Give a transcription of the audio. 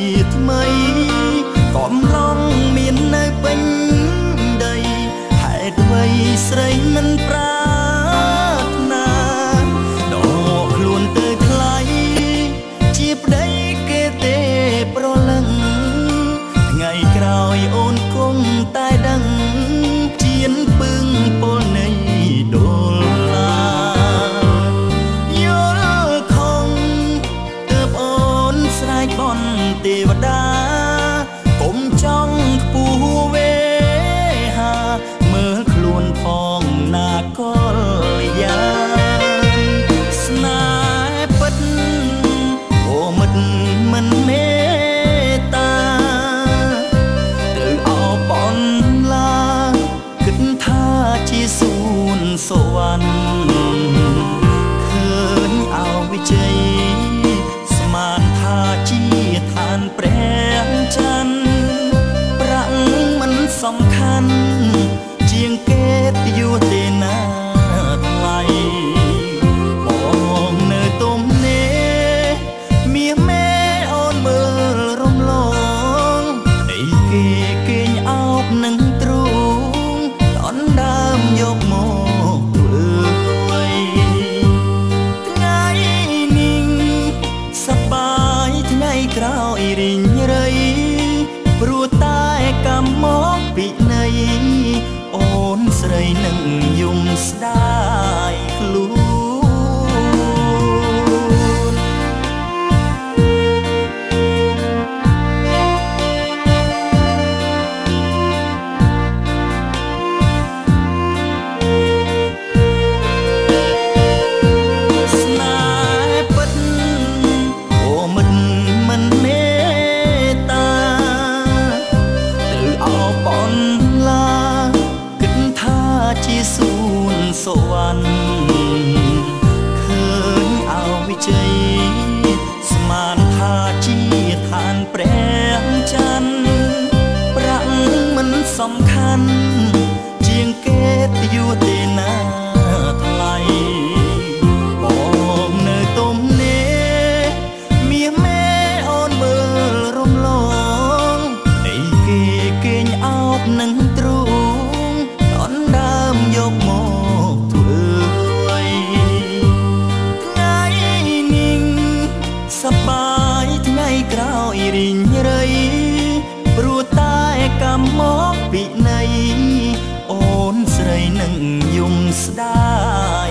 ថ្មីកំឡុងមាននៅពេញដីហេតុអ្វីស្រីមិនប្រាថ្នាដកខ្លួនទៅថ្លៃជាប្តីគេទេប្រលឹងថ្ងៃក្រោយអូនគង់តែដឹងជៀនពឹងពលនៃដុល្លារយល់ខំទើបអូនស្រែកបន់ទេវតាកុំចង់ខ្ពស់វេហាមើលខ្លួនផងណាកលយាស្នេហ៍ពិតអូមិត្តមិនមេត្តាត្រូវអោបអនឡាគិតថាជាសួនសវណ្ណឃើញអោវិជ័យស្មានថាជាឋានព្រះច័ន្ទប្រាក់មិនសំខាន់ជាងគេទយោទេណាថ្លៃបងនៅទុំនេះមាសមេអូនមើលរំលងអីគេគេងអោបនឹងទ្រូងអនដើមយកមកធ្វើអ្វីថ្ងៃនេះសប្បាយថ្ងៃក្រោយរីងរៃព្រោះតែកម្មមកពីណីអូនស្រីនឹងយំស្ដាយខ្លួនស្នេហ៍ពិតអូមិត្តមិនមេត្តាត្រូវអោបអនឡាគិតថាជាសួនសវណ្ណឃើញអោវិជ័យស្មានថាជាឋានព្រះច័ន្ទប្រាក់មិនសំខាន់ជាងគេទយោទេណាថ្លៃបងនៅទុំនេះមាសមេអូនមើលរំលងអីគេគេងអោបនឹងទ្រូងអនដើមយកមកធ្វើអ្វីថ្ងៃនេះសប្បាយថ្ងៃក្រោយរីងរៃព្រោះតែកម្មមកពីណីអូនស្រីនឹងយំស្ដាយ